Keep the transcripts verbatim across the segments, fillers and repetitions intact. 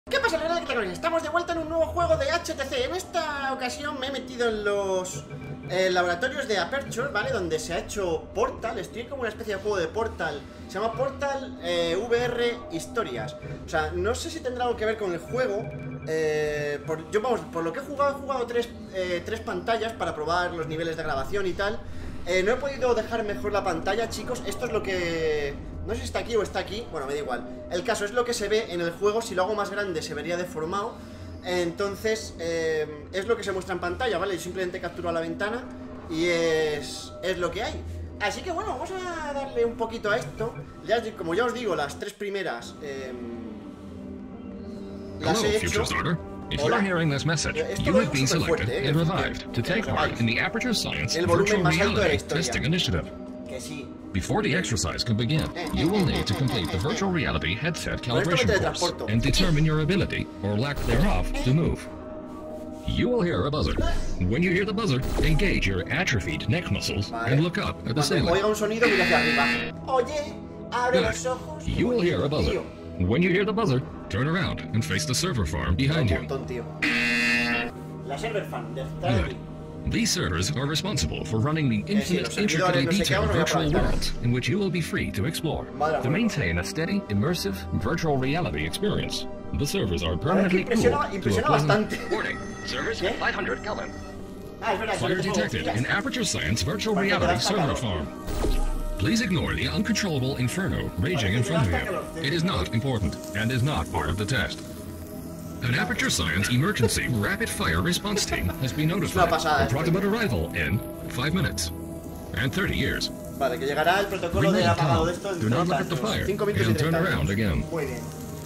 ¿Qué pasa, Real? Estamos de vuelta en un nuevo juego de H T C. En esta ocasión me he metido en los eh, laboratorios de Aperture, ¿vale? Donde se ha hecho Portal. Estoy como una especie de juego de Portal. Se llama Portal eh, V R Historias. O sea, no sé si tendrá algo que ver con el juego. eh, por, Yo, vamos, por lo que he jugado, he jugado tres, eh, tres pantallas para probar los niveles de grabación y tal. eh, No he podido dejar mejor la pantalla, chicos. Esto es lo que... No sé si está aquí o está aquí, bueno, me da igual. El caso es lo que se ve en el juego. Si lo hago más grande se vería deformado. Entonces, eh, es lo que se muestra en pantalla, ¿vale? Yo simplemente capturo la ventana y es, es lo que hay. Así que bueno, vamos a darle un poquito a esto. Ya, como ya os digo, las tres primeras eh, las he hecho. If you're hearing this message, you have been selected and revived to take part in the Aperture Science Virtual Reality Testing Initiative. Que sí. Before the exercise can begin, you will need to complete the virtual reality headset calibration course and determine your ability, or lack thereof, to move. You will hear a buzzer. When you hear the buzzer, engage your atrophied neck muscles and look up at the ceiling. Oiga un sonido, mira hacia arriba. Oye, abre los ojos. You will hear a buzzer. When you hear the buzzer, turn around and face the server farm behind you. La server farm, Good. These servers are responsible for running the infinite, intricately detailed virtual worlds in which you will be free to explore. To maintain a steady, immersive, virtual reality experience, the servers are permanently cooled to a pleasant... Warning, servers at five hundred Kelvin. Fire detected in Aperture Science Virtual Reality Server Farm. Please ignore the uncontrollable inferno raging in front of you. It is not important and is not part of the test. An Aperture Science Emergency Rapid Fire Response Team has been notified. Approximate arrival in five minutes and thirty years. Vale, que llegará el protocolo de apagado de esto en Do not look at the fire and turn around again. Muy bien.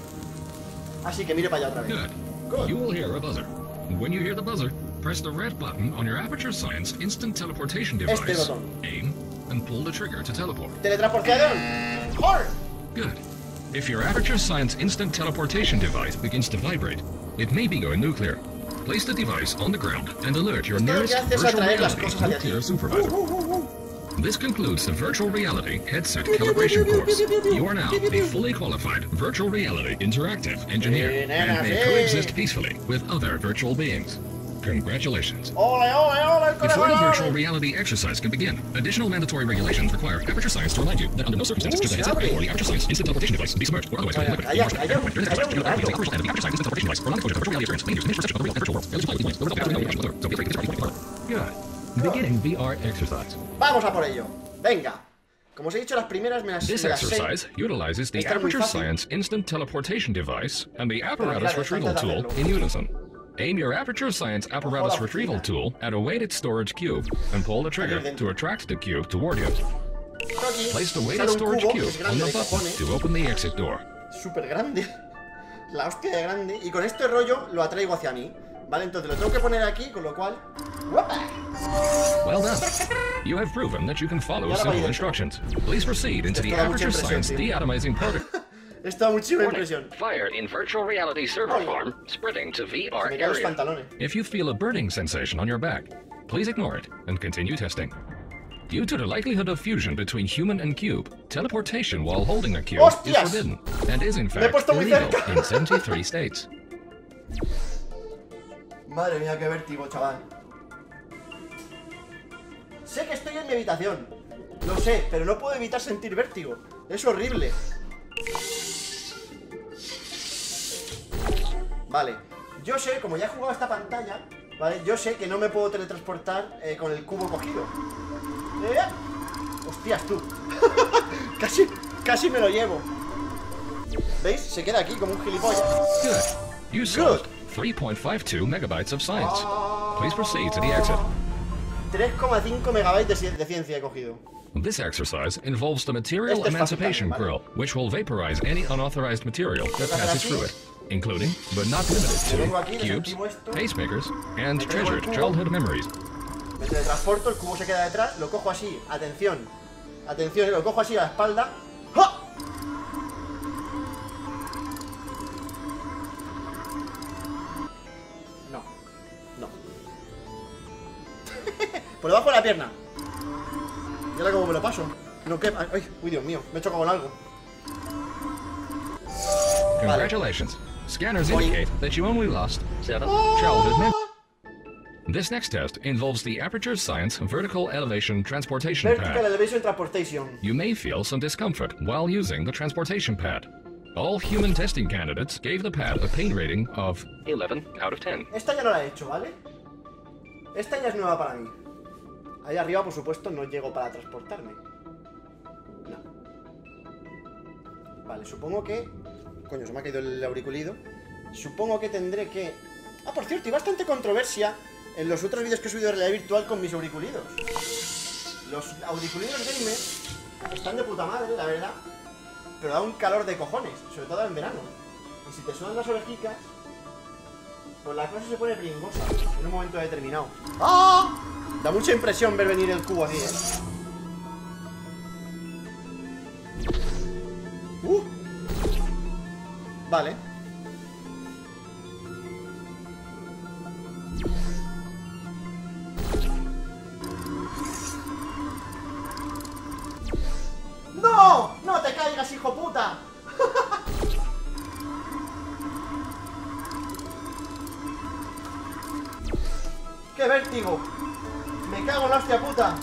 Así que mire para allá otra vez. Good. Good. You will hear a buzzer. When you hear the buzzer, press the red button on your Aperture Science Instant Teleportation device. Este botón. Aim and pull the trigger to teleport. Teletransportación. ¡Hor! Good. If your Aperture Science Instant Teleportation device begins to vibrate, it may be going nuclear. Place the device on the ground and alert your nearest virtual reality nuclear supervisor. Uh, uh, uh, This concludes the virtual reality headset calibration course. You are now a fully qualified virtual reality interactive engineer and may coexist peacefully with other virtual beings. Congratulations. Ole, ole, ole, Before the virtual reality exercise can begin, additional mandatory regulations require Aperture Science to remind you that under no circumstances should the headset or the Aperture Science instant teleportation device be submerged or otherwise liquid. The Aperture Science instant teleportation device for non-exposure to virtual reality experience may use perception of the real virtual world. Good. Beginning V R exercise. Vamos a por ello. Venga. Como os he dicho, las primeras me las, This me las sé. exercise utilizes the Aperture Science instant teleportation device and the apparatus retrieval tool in unison. Aim your Aperture Science apparatus retrieval tool at a weighted storage cube and pull the trigger to attract the cube toward you. Place the weighted storage cube on the button to open the exit door. Súper grande. La hostia de grande. Y con este rollo lo atraigo hacia mí. Vale, entonces lo tengo que poner aquí, con lo cual... ¡Guapa! Well done. You have proven that you can follow simple instructions. Please proceed into the Aperture Science deatomizing protocol. Esto da muchísima impresión. Fire in virtual reality server farm, spreading to V R Me caen los area. pantalones. If you feel a burning sensation on your back, please ignore it and continue testing. Due to the likelihood of fusion between human and cube, teleportation while holding a cube ¡Hostias! is forbidden and is in Me he fact puesto muy illegal cerca. in seventy-three states. Madre mía, qué vértigo, chaval. Sé que estoy en mi habitación. Lo sé, pero no puedo evitar sentir vértigo. Es horrible. Vale, yo sé, como ya he jugado esta pantalla, vale, yo sé que no me puedo teletransportar eh, con el cubo cogido. ¿Eh? Hostias, tú. casi, casi me lo llevo. ¿Veis? Se queda aquí como un gilipollas. Good. You solved three point five two megabytes of science. Please proceed to the exit. tres coma cinco megabytes de, ci- de ciencia he cogido. This exercise involves the material Este es fácil emancipation también, ¿vale? grill, which will vaporize any unauthorized material that Lo passes hacer through así. it, including, but not limited vengo to, aquí, cubes, desactivo esto. pacemakers, and Me traigo el treasured cubo. childhood memories. Me teletransporto, el cubo se queda detrás, lo cojo así, atención. Atención, lo cojo así a la espalda. ¡Ja! No, no. Por debajo de la pierna. Y ahora como me lo paso. No quema. Ay, uy, Dios mío, me he chocado con algo. Congratulations. Scanners indicate that you only lost seven childhood memories. This next test involves the Aperture Science Vertical Elevation Transportation Vertical Pad. Elevation Transportation. You may feel some discomfort while using the transportation pad. All human testing candidates gave the pad a pain rating of eleven out of ten. Esta ya no la he hecho, ¿vale? Esta ya es nueva para mí. Ahí arriba, por supuesto, no llego para transportarme. No. Vale, supongo que... Coño, se me ha caído el auriculido. Supongo que tendré que... Ah, por cierto, hay bastante controversia en los otros vídeos que he subido de realidad virtual con mis auriculidos. Los auriculidos gamer están de puta madre, la verdad, pero da un calor de cojones, sobre todo en verano. Y si te suenan las orejicas, pues la cosa se pone pringosa en un momento determinado. ¡Ah! Da mucha impresión ver venir el cubo así, ¿eh? ¡Uh! Vale. ¡No! ¡No te caigas, hijo puta! ¡Qué vértigo! ¡Me cago en la hostia puta!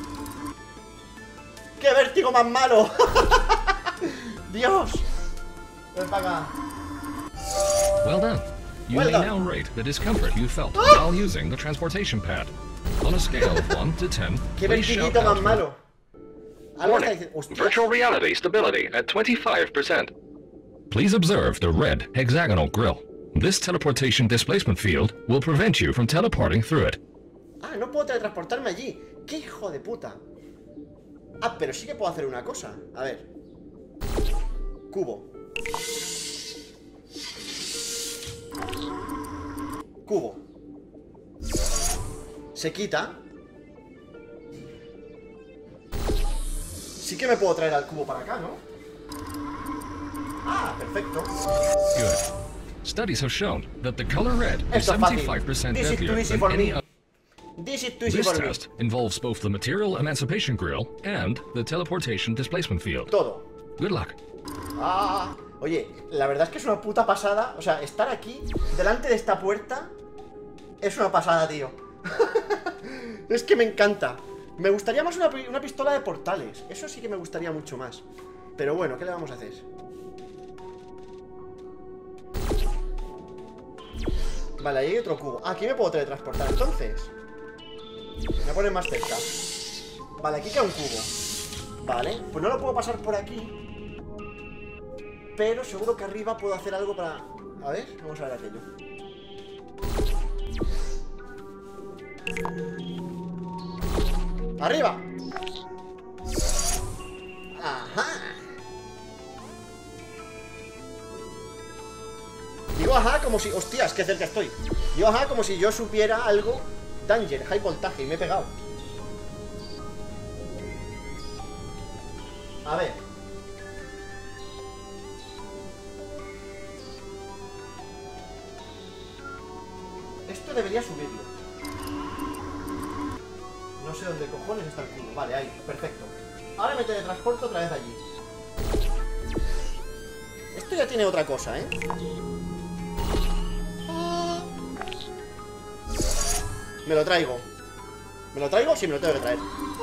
¡Qué vértigo más malo! ¡Dios! Ven para acá. Well done. You Well may done. now rate the discomfort you felt while using the transportation pad. On a scale of one to ten, ¡Qué please shout vertiguito más out. malo! Algo está Warning. diciendo... ¡Hostia! Virtual reality stability at twenty-five percent. Please observe the red hexagonal grill. This teleportation displacement field will prevent you from teleporting through it. Ah, no puedo teletransportarme allí. ¡Qué hijo de puta! Ah, pero sí que puedo hacer una cosa. A ver. Cubo. Cubo. Se quita. Sí que me puedo traer al cubo para acá, ¿no? Ah, perfecto. Good. Studies have shown that the color red is Esto es fácil. seventy-five percent This is heavier too easy than for any me. other. This is too easy This for me. test involves both the material emancipation grill and the teleportation displacement field. Todo. Good luck. Ah, oye, la verdad es que es una puta pasada. O sea, estar aquí, delante de esta puerta, es una pasada, tío. Es que me encanta. Me gustaría más una, una pistola de portales. Eso sí que me gustaría mucho más. Pero bueno, ¿qué le vamos a hacer? Vale, ahí hay otro cubo. Ah, aquí me puedo teletransportar, entonces. Me voy a poner más cerca. Vale, aquí queda un cubo. Vale, pues no lo puedo pasar por aquí, pero seguro que arriba puedo hacer algo para... A ver, vamos a ver aquello. ¡Arriba! ¡Ajá! Digo ajá como si... ¡Hostias, qué cerca estoy! Digo ajá como si yo supiera algo... Danger, high voltaje, y me he pegado. A ver. Esto debería subirlo. No sé dónde cojones está el cubo. Vale, ahí, perfecto. Ahora me teletransporto otra vez allí. Esto ya tiene otra cosa, ¿eh? Me lo traigo. ¿Me lo traigo? Sí, me lo tengo que traer.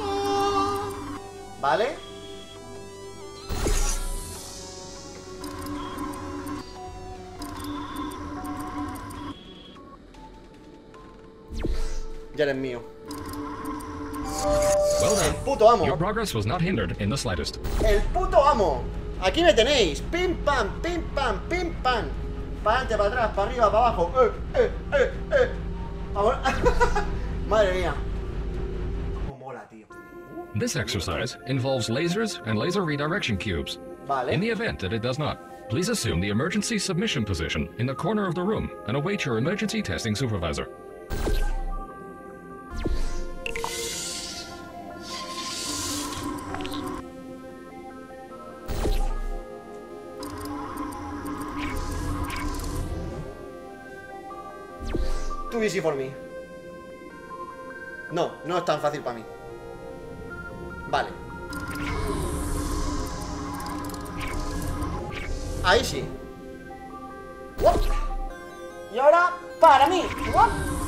Vale. Ya eres mío. Well El done. puto amo. Your progress was not hindered in the slightest. El puto amo. Aquí me tenéis. Pim pam, pim pam, pim pam. Para adelante, para atrás, para arriba, para abajo. Eh, eh, eh, eh. Vamos. Madre mía. Cómo mola, tío. This exercise involves lasers and laser redirection cubes. Vale. In the event that it does not, please assume the emergency submission position in the corner of the room and await your emergency testing supervisor. Too easy for me. No, no es tan fácil para mí. Vale. Ahí sí. ¡Wop! Y ahora, para mí. ¡Wop!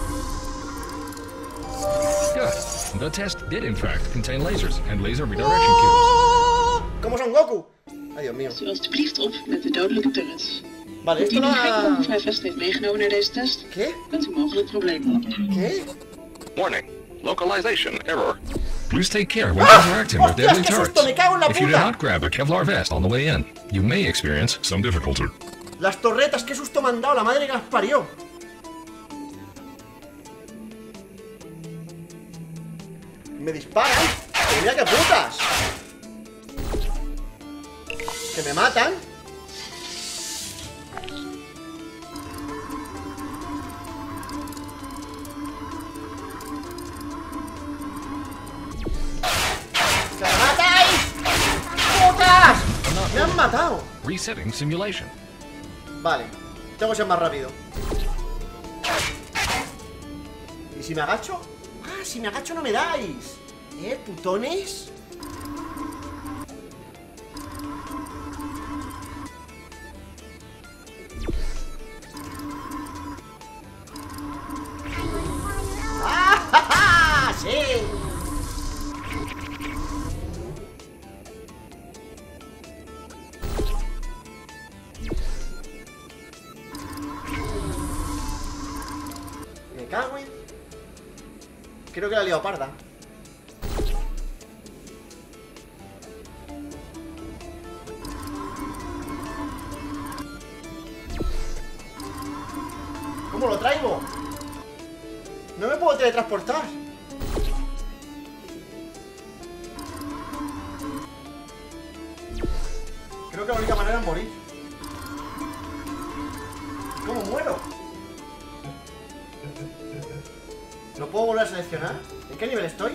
Good. The test did in fact contain lasers and laser redirection cubes. ¿Cómo son Goku? Ay, Dios mío. Zie alstublieft op met de dodelijke turrets. Vale, esto Indien u no... geen kogelvrij vest heeft meegenomen naar deze test, ¿Qué? kunt u mogelijk problemen hebben. ¿Qué? Warning. Localization error. Please take care when interacting with deadly turrets. If you did not grab a Kevlar vest on the way in, you may experience some difficulty. Las torretas, qué susto me han dado, la madre que las parió. Me disparan. Mira qué putas. Que me matan. ¡Que me matáis! ¡Putas! Me han matado. Resetting simulation. Vale, tengo que ser más rápido. ¿Y si me agacho? Ah, si me agacho no me dais. ¿Eh, putones? ¡Ah, ja, ja! ¡Sí! Me cago en... Creo que la he liado parda. ¿Cómo lo traigo? No me puedo teletransportar. Creo que la única manera es morir. ¿Cómo muero? ¿No puedo volver a seleccionar? ¿En qué nivel estoy?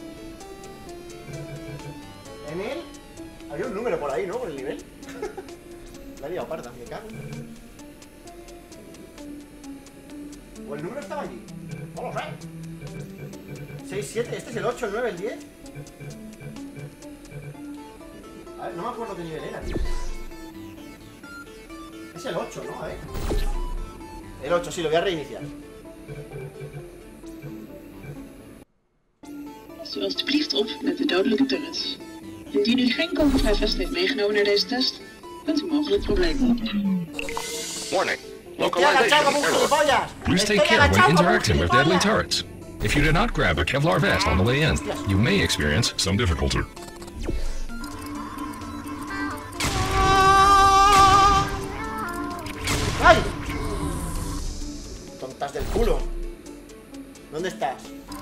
En el... Había un número por ahí, ¿no? Por el nivel. La he liado parda, me cago. ¿O el número estaba allí? No lo sé. seis, siete, este es el ocho, el nueve, el diez. A ver, no me acuerdo qué nivel era, tío. Es el ocho, ¿no? A ver. El ocho, sí, lo voy a reiniciar. Zie alstublieft op met de dodelijke turrets. Indien u geen kogelvrij vest heeft meegenomen naar deze test, kunt u mogelijk problemen hebben. Warning. Localization error. Please take care when interacting with deadly turrets. If you did not grab a Kevlar vest on the way in, you may experience some difficulty. ¡Ay! Tontas del culo. ¿Dónde estás?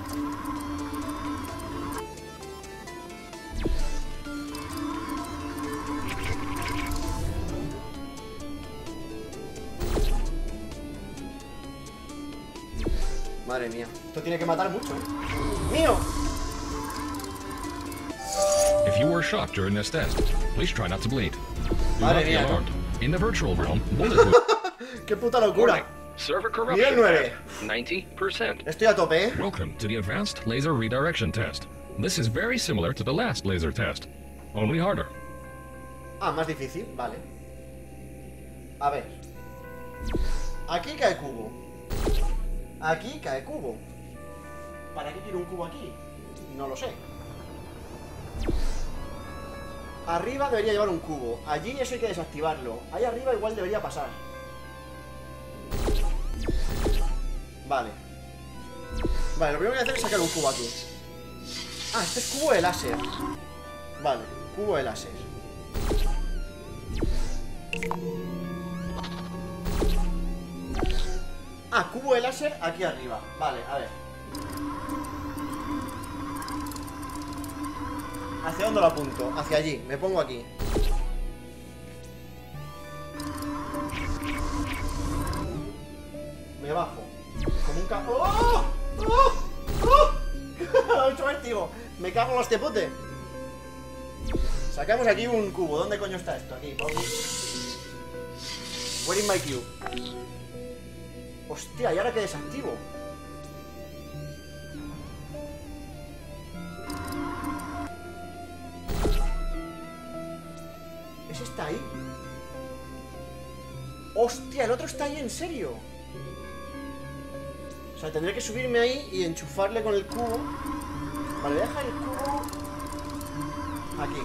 Madre mía, esto tiene que matar mucho, ¿eh? ¡Mío! If you were shocked during this test, please try not to bleed. Do Madre not be mía, alarmed. In the virtual realm, bullet would... ¡Qué puta locura! Server Nivel corruption nueve. at ninety percent. Estoy a tope, ¿eh? Welcome to the Advanced Laser Redirection Test. This is very similar to the last laser test, only harder. Ah, más difícil, vale. A ver. Aquí cae cubo. Aquí cae cubo. ¿Para qué quiero un cubo aquí? No lo sé. Arriba debería llevar un cubo. Allí eso hay que desactivarlo. Ahí arriba igual debería pasar. Vale. Vale, lo primero que voy a hacer es sacar un cubo aquí. Ah, este es cubo de láser. Vale, cubo de láser. Ah, cubo de láser aquí arriba. Vale, a ver. ¿Hacia dónde lo apunto? Hacia allí, me pongo aquí. Me bajo. Como un ca... ¡Oh! ¡Oh! ¡Oh! Lo he hecho vértigo. Me cago en los teputes. Sacamos aquí un cubo. ¿Dónde coño está esto? Aquí, por aquí. Where is my cube? Hostia, ¿y ahora qué desactivo? ¿Ese está ahí? Hostia, el otro está ahí, en serio. O sea, tendré que subirme ahí y enchufarle con el cubo. Vale, deja el cubo aquí.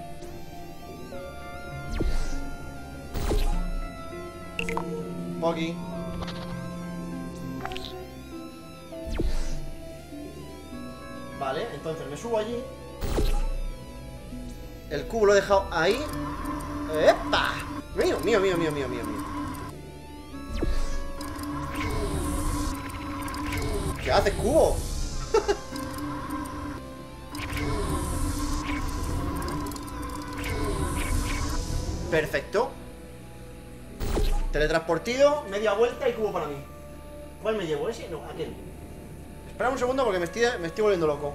Aquí. Vale, entonces me subo allí. El cubo lo he dejado ahí. ¡Epa! Mío, mío, mío, mío, mío, mío, mío. ¿Qué hace, cubo? Perfecto. Teletransportido, media vuelta y cubo para mí. ¿Cuál me llevo? ¿Ese? No, aquel. Espera un segundo porque me estoy, me estoy volviendo loco.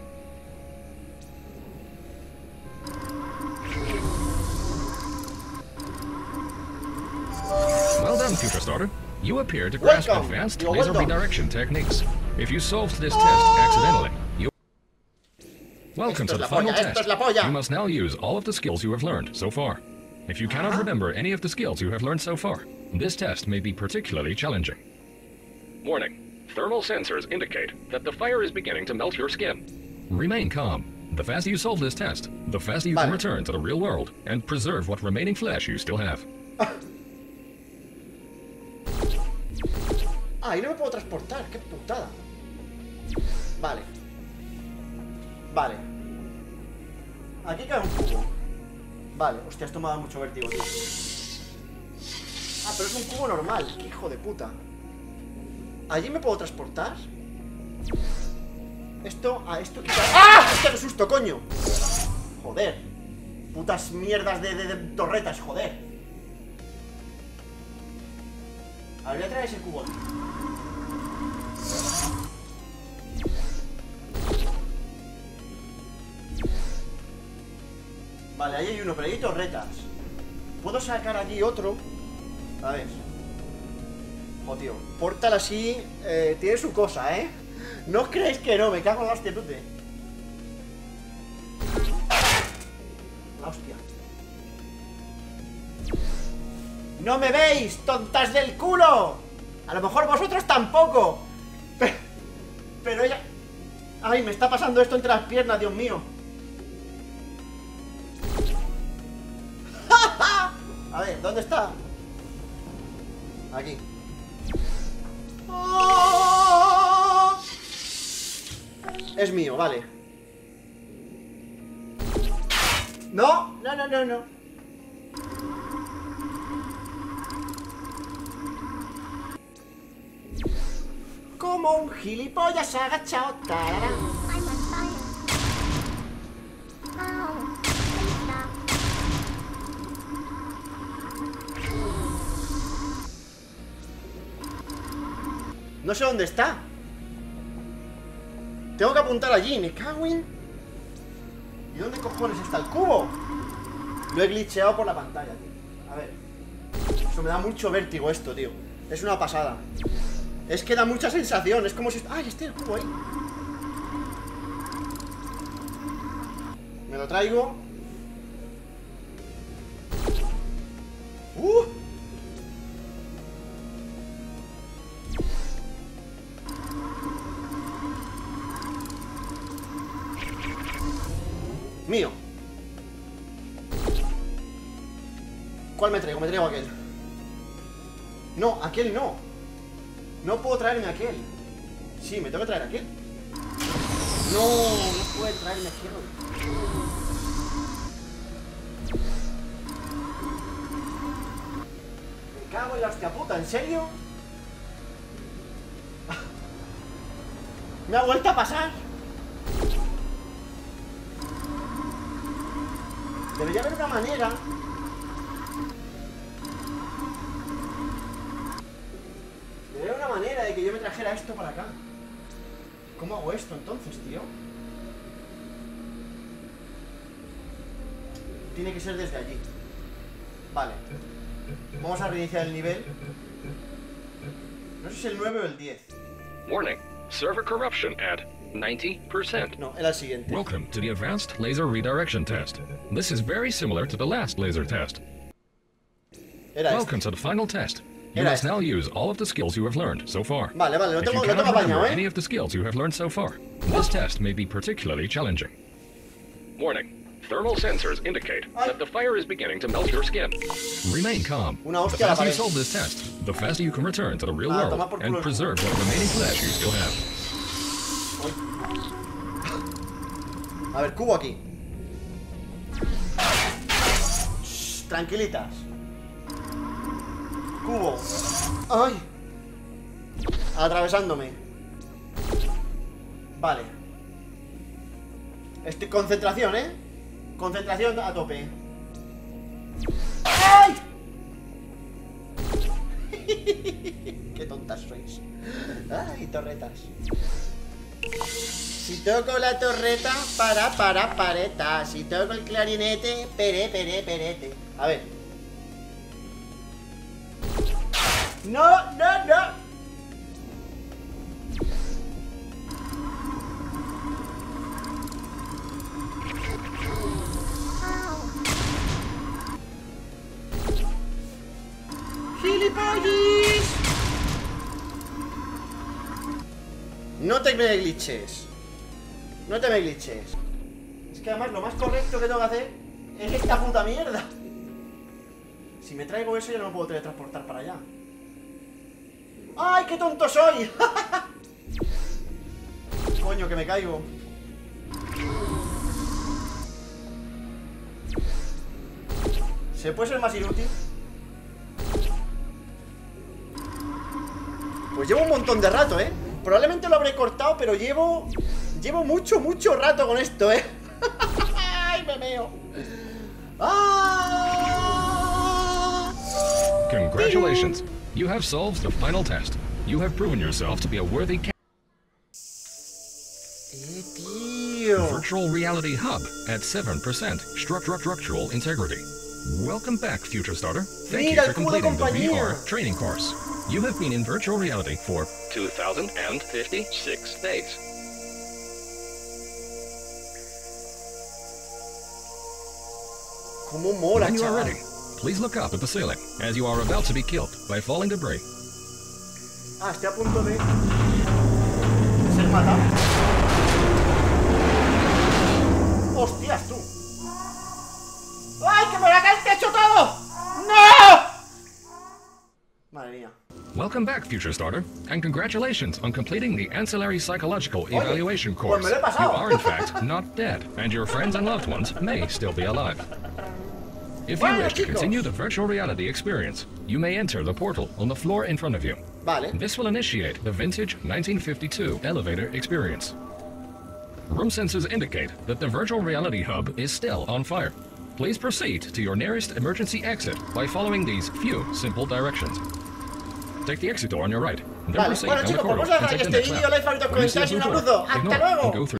Well done, Future Starter. You appear to grasp Welcome. advanced You're laser welcome. redirection techniques. If you solved this test accidentally, you... Welcome Esto to es the la final polla, esto test. es la polla. You must now use all of the skills you have learned so far. If you cannot remember any of the skills you have learned so far, this test may be particularly challenging. Warning. Thermal sensors indicate that the fire is beginning to melt your skin. Remain calm. The faster you solve this test, the faster you Vale. can return to the real world and preserve what remaining flesh you still have. Ah, ahí no me puedo transportar, qué putada. Vale. Vale. Aquí cae un cubo. Vale, hostia, esto me ha dado mucho vértigo, tío. Ah, pero es un cubo normal, qué hijo de puta. ¿Allí me puedo transportar? Esto, a esto quita... ¡Ah! ¡Hostia, qué susto, coño! Joder. Putas mierdas de, de, de torretas, joder. A ver, voy a traer ese cubo aquí. Vale, ahí hay uno, pero hay torretas. Puedo sacar allí otro. A ver. Oh, tío. Portal así eh, tiene su cosa, ¿eh? No os creéis que no, me cago en la hostia, tute. La hostia. ¡No me veis, tontas del culo! A lo mejor vosotros tampoco. Pero, pero ella... Ay, me está pasando esto entre las piernas, Dios mío. A ver, ¿dónde está? Aquí. ¡Oh! Es mío, vale. No, no, no, no, no. Como un gilipollas agachado. Tararán. No sé dónde está. Tengo que apuntar allí, me cago en... ¿Y dónde cojones está el cubo? Lo he glitcheado por la pantalla, tío. A ver. Eso me da mucho vértigo esto, tío. Es una pasada. Es que da mucha sensación. Es como si... ¡Ay, este el cubo ahí! Me lo traigo. ¡Uh! Mío. ¿Cuál me traigo? Me traigo aquel. No, aquel no. No puedo traerme aquel. Sí, me tengo que traer aquel. No, no puedo traerme aquel. Me cago en la hostia puta, ¿en serio? Me ha vuelto a pasar. Debería haber una manera. Debería haber una manera de que yo me trajera esto para acá. ¿Cómo hago esto entonces, tío? Tiene que ser desde allí. Vale. Vamos a reiniciar el nivel. No sé si el nueve o el diez. Warning. Server corruption at ninety percent. No, era el siguiente. Welcome to the Advanced Laser Redirection Test. This is very similar to the last laser test. Era Welcome este. to the final test. You must now use all of the skills you have learned so far. Vale, vale, lo tengo, If you lo tengo cannot apañado, remember ¿eh? any of the skills you have learned so far, this test may be particularly challenging. Warning. Thermal sensors indicate that the fire is beginning to melt your skin. Remain calm. Una The hostia la faster you pared. solve this test, the faster you can return to the real Ah, world toma por culo and el preserve what remaining flesh you still have. A ver, cubo aquí. Shh, tranquilitas. Cubo. ¡Ay! Atravesándome. Vale. Estoy concentración, ¿eh? Concentración a tope. ¡Ay! Qué tontas sois. Ay, torretas. Si toco la torreta, para, para, pareta. Si toco el clarinete, pere, pere, perete. A ver. No, no, no. ¡Gilipollis! No te me glitches. No te me glitches. Es que además lo más correcto que tengo que hacer es esta puta mierda. Si me traigo eso ya no me puedo teletransportar para allá. ¡Ay, qué tonto soy! Coño, que me caigo. ¿Se puede ser más inútil? Pues llevo un montón de rato, ¿eh? Probablemente lo habré cortado, pero llevo... Llevo mucho, mucho rato con esto, ¿eh? ¡Ay, me meo! ¡Ah! Congratulations! You have solved the final test. You have proven yourself to be a worthy ca- ¡Eh, tío! Virtual Reality Hub at seven percent structural structural integrity. Welcome back, Future Starter. Thank Mira, you el for cubo de completing the V compañía. R training course. You have been in virtual reality for two thousand fifty-six days. ¡Cómo mola, When you are chaval! ready, please look up at the ceiling, as you are about to be killed by falling debris. Ah, estoy a punto de... ser matado. ¡Hostias, tú! ¡Ay, que me va a caer el techo todo! ¡No! Madre mía. Welcome back, Future Starter, and congratulations on completing the Ancillary Psychological Oye, Evaluation pues course. me lo he You pasado. are, in fact, not dead, and your friends and loved ones may still be alive. If you Bueno, wish to chicos. continue the virtual reality experience, you may enter the portal on the floor in front of you. Vale. This will initiate the vintage nineteen fifty-two elevator experience. Room sensors indicate that the virtual reality hub is still on fire. Please proceed to your nearest emergency exit by following these few simple directions. Take the exit door on your right, and then Vale, proceed bueno down the chicos, pues corridor vamos a and dejar take este the next vídeo, left. like, favorito, When you see a comentarios y un blue door, abrazo. ¡Hasta ignore it and luego! go through.